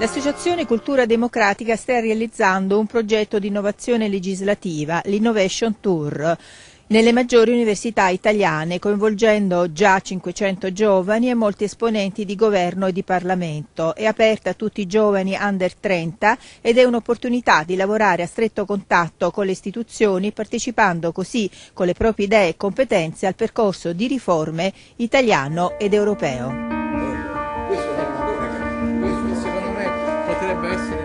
L'associazione Cultura Democratica sta realizzando un progetto di innovazione legislativa, l'Innovation Tour, nelle maggiori università italiane, coinvolgendo già 500 giovani e molti esponenti di governo e di Parlamento. È aperta a tutti i giovani under 30 ed è un'opportunità di lavorare a stretto contatto con le istituzioni, partecipando così con le proprie idee e competenze al percorso di riforme italiano ed europeo. Potrebbe essere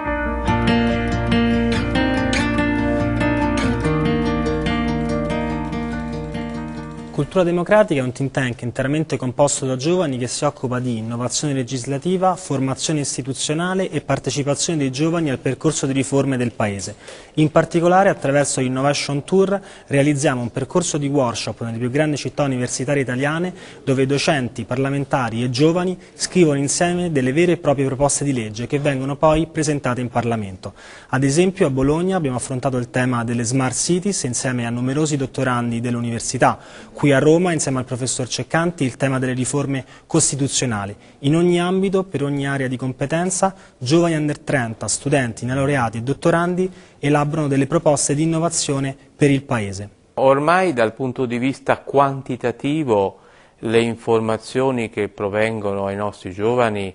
Cultura Democratica è un think tank interamente composto da giovani che si occupa di innovazione legislativa, formazione istituzionale e partecipazione dei giovani al percorso di riforme del Paese. In particolare, attraverso l'Innovation Tour, realizziamo un percorso di workshop nelle più grandi città universitarie italiane, dove docenti, parlamentari e giovani scrivono insieme delle vere e proprie proposte di legge che vengono poi presentate in Parlamento. Ad esempio, a Bologna abbiamo affrontato il tema delle smart cities insieme a numerosi dottorandi dell'università. Qui a Roma, insieme al professor Ceccanti, il tema delle riforme costituzionali. In ogni ambito, per ogni area di competenza, giovani under 30, studenti, neolaureati e dottorandi elaborano delle proposte di innovazione per il Paese. Ormai dal punto di vista quantitativo le informazioni che provengono ai nostri giovani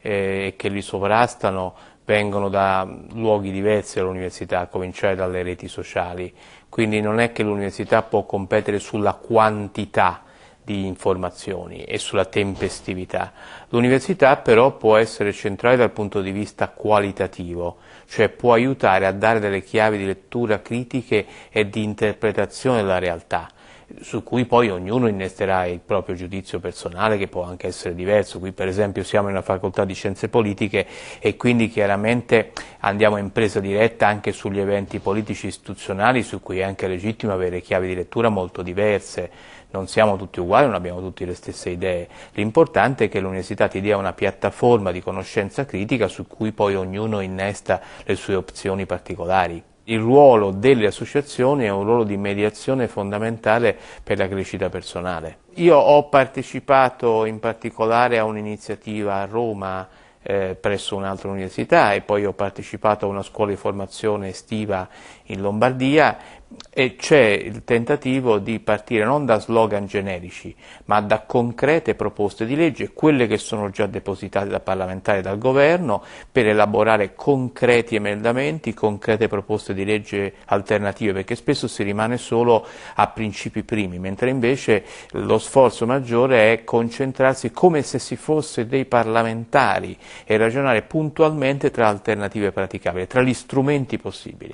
e che li sovrastano vengono da luoghi diversi dall'università, a cominciare dalle reti sociali. Quindi non è che l'università può competere sulla quantità di informazioni e sulla tempestività. L'università però può essere centrale dal punto di vista qualitativo, cioè può aiutare a dare delle chiavi di lettura critiche e di interpretazione della realtà, su cui poi ognuno innesterà il proprio giudizio personale, che può anche essere diverso. Qui per esempio siamo in una facoltà di scienze politiche e quindi chiaramente andiamo in presa diretta anche sugli eventi politici istituzionali, su cui è anche legittimo avere chiavi di lettura molto diverse. Non siamo tutti uguali, non abbiamo tutti le stesse idee. L'importante è che l'università ti dia una piattaforma di conoscenza critica su cui poi ognuno innesta le sue opzioni particolari. Il ruolo delle associazioni è un ruolo di mediazione fondamentale per la crescita personale. Io ho partecipato in particolare a un'iniziativa a Roma presso un'altra università e poi ho partecipato a una scuola di formazione estiva in Lombardia e c'è il tentativo di partire non da slogan generici ma da concrete proposte di legge, quelle che sono già depositate da parlamentari e dal governo, per elaborare concreti emendamenti, concrete proposte di legge alternative, perché spesso si rimane solo a principi primi, mentre invece lo sforzo maggiore è concentrarsi come se si fosse dei parlamentari e ragionare puntualmente tra alternative praticabili, tra gli strumenti possibili.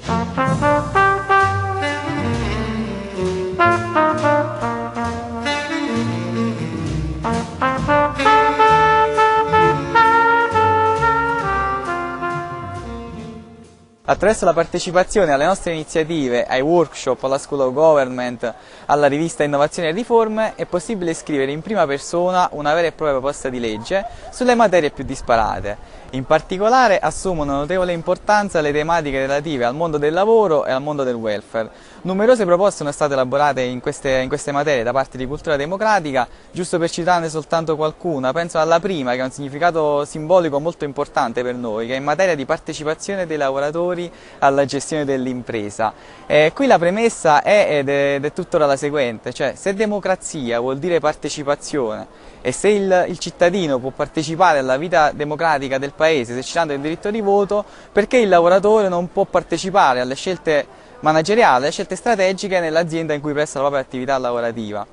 Attraverso la partecipazione alle nostre iniziative, ai workshop, alla School of Government, alla rivista Innovazione e Riforme, è possibile scrivere in prima persona una vera e propria proposta di legge sulle materie più disparate. In particolare assumono notevole importanza le tematiche relative al mondo del lavoro e al mondo del welfare. Numerose proposte sono state elaborate in queste materie da parte di Cultura Democratica, giusto per citarne soltanto qualcuna. Penso alla prima, che ha un significato simbolico molto importante per noi, che è in materia di partecipazione dei lavoratori alla gestione dell'impresa. Qui la premessa è ed è tuttora la seguente, cioè se democrazia vuol dire partecipazione e se il cittadino può partecipare alla vita democratica del Paese esercitando il diritto di voto, perché il lavoratore non può partecipare alle scelte manageriali, alle scelte strategiche nell'azienda in cui presta la propria attività lavorativa.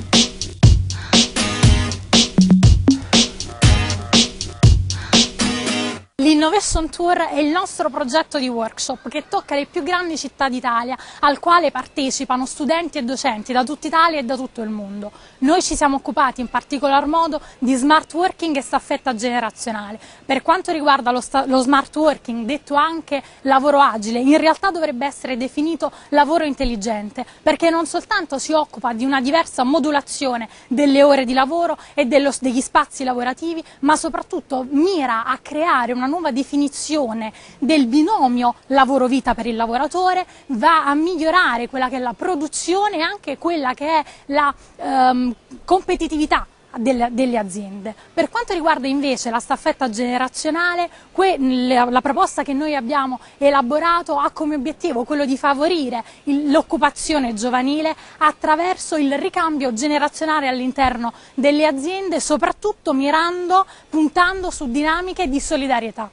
L'Innovation Tour è il nostro progetto di workshop che tocca le più grandi città d'Italia, al quale partecipano studenti e docenti da tutta Italia e da tutto il mondo. Noi ci siamo occupati in particolar modo di smart working e staffetta generazionale. Per quanto riguarda lo smart working, detto anche lavoro agile, in realtà dovrebbe essere definito lavoro intelligente, perché non soltanto si occupa di una diversa modulazione delle ore di lavoro e degli spazi lavorativi, ma soprattutto mira a creare una nuova definizione del binomio lavoro-vita per il lavoratore, va a migliorare quella che è la produzione e anche quella che è la competitività delle aziende. Per quanto riguarda invece la staffetta generazionale, la proposta che noi abbiamo elaborato ha come obiettivo quello di favorire l'occupazione giovanile attraverso il ricambio generazionale all'interno delle aziende, soprattutto puntando su dinamiche di solidarietà.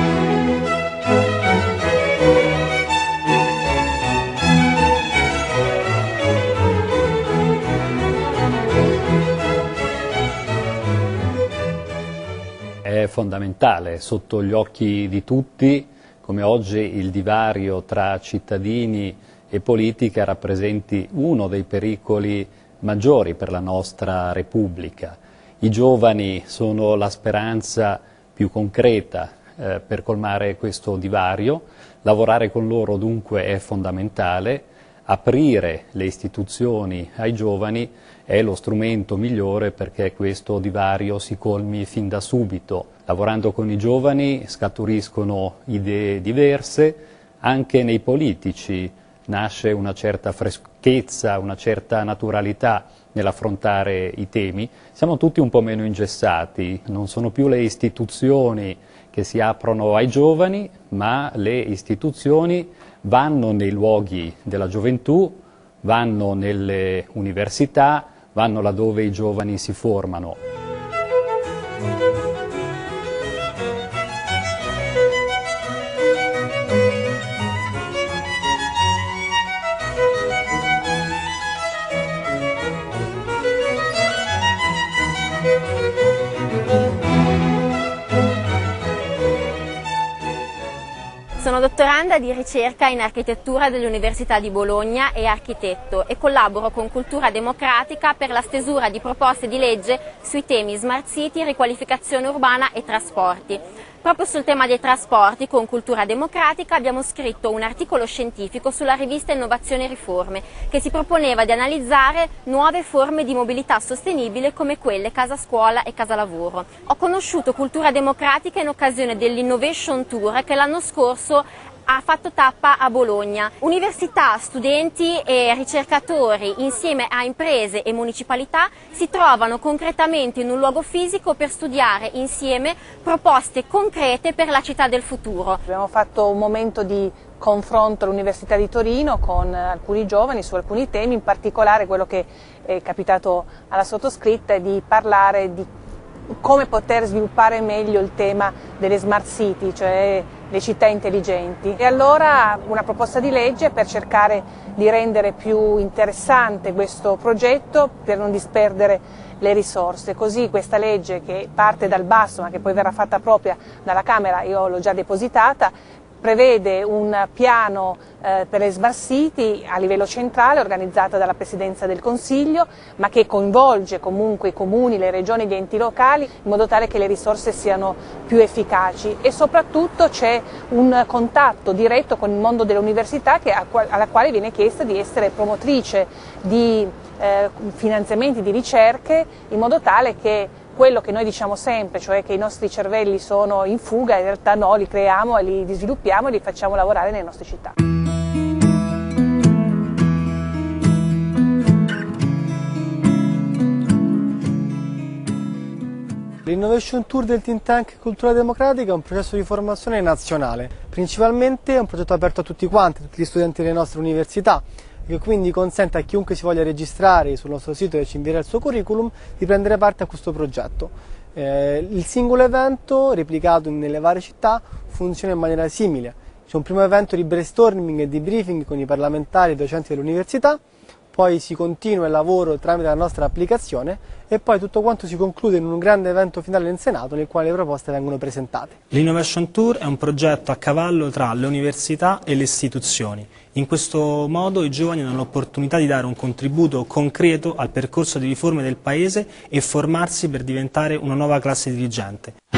È fondamentale, sotto gli occhi di tutti, come oggi il divario tra cittadini e politica rappresenti uno dei pericoli maggiori per la nostra Repubblica. I giovani sono la speranza più concreta per colmare questo divario, lavorare con loro dunque è fondamentale, aprire le istituzioni ai giovani è lo strumento migliore perché questo divario si colmi fin da subito. Lavorando con i giovani scaturiscono idee diverse, anche nei politici nasce una certa freschezza, una certa naturalità nell'affrontare i temi. Siamo tutti un po' meno ingessati, non sono più le istituzioni che si aprono ai giovani, ma le istituzioni vanno nei luoghi della gioventù, vanno nelle università, vanno laddove i giovani si formano. Sono dottoranda di ricerca in architettura dell'Università di Bologna e architetto e collaboro con Cultura Democratica per la stesura di proposte di legge sui temi Smart City, riqualificazione urbana e trasporti. Proprio sul tema dei trasporti, con Cultura Democratica abbiamo scritto un articolo scientifico sulla rivista Innovazione e Riforme, che si proponeva di analizzare nuove forme di mobilità sostenibile come quelle casa-scuola e casa-lavoro. Ho conosciuto Cultura Democratica in occasione dell'Innovation Tour che l'anno scorso ha fatto tappa a Bologna. Università, studenti e ricercatori insieme a imprese e municipalità si trovano concretamente in un luogo fisico per studiare insieme proposte concrete per la città del futuro. Abbiamo fatto un momento di confronto all'Università di Torino con alcuni giovani su alcuni temi, in particolare quello che è capitato alla sottoscritta è di parlare di come poter sviluppare meglio il tema delle smart city, cioè le città intelligenti. E allora una proposta di legge per cercare di rendere più interessante questo progetto per non disperdere le risorse. Così questa legge, che parte dal basso ma che poi verrà fatta propria dalla Camera, io l'ho già depositata, prevede un piano per le smart city a livello centrale organizzata dalla Presidenza del Consiglio, ma che coinvolge comunque i comuni, le regioni e gli enti locali in modo tale che le risorse siano più efficaci, e soprattutto c'è un contatto diretto con il mondo dell'università alla quale viene chiesto di essere promotrice di finanziamenti di ricerche, in modo tale che quello che noi diciamo sempre, cioè che i nostri cervelli sono in fuga, in realtà no, li creiamo, li sviluppiamo e li facciamo lavorare nelle nostre città. L'Innovation Tour del Think Tank Cultura Democratica è un processo di formazione nazionale, principalmente è un progetto aperto a tutti quanti, a tutti gli studenti delle nostre università, che quindi consente a chiunque si voglia registrare sul nostro sito e ci invierà il suo curriculum di prendere parte a questo progetto. Il singolo evento, replicato nelle varie città, funziona in maniera simile. C'è un primo evento di brainstorming e di briefing con i parlamentari e i docenti dell'università, poi si continua il lavoro tramite la nostra applicazione e poi tutto quanto si conclude in un grande evento finale in Senato nel quale le proposte vengono presentate. L'Innovation Tour è un progetto a cavallo tra le università e le istituzioni. In questo modo i giovani hanno l'opportunità di dare un contributo concreto al percorso di riforme del Paese e formarsi per diventare una nuova classe dirigente.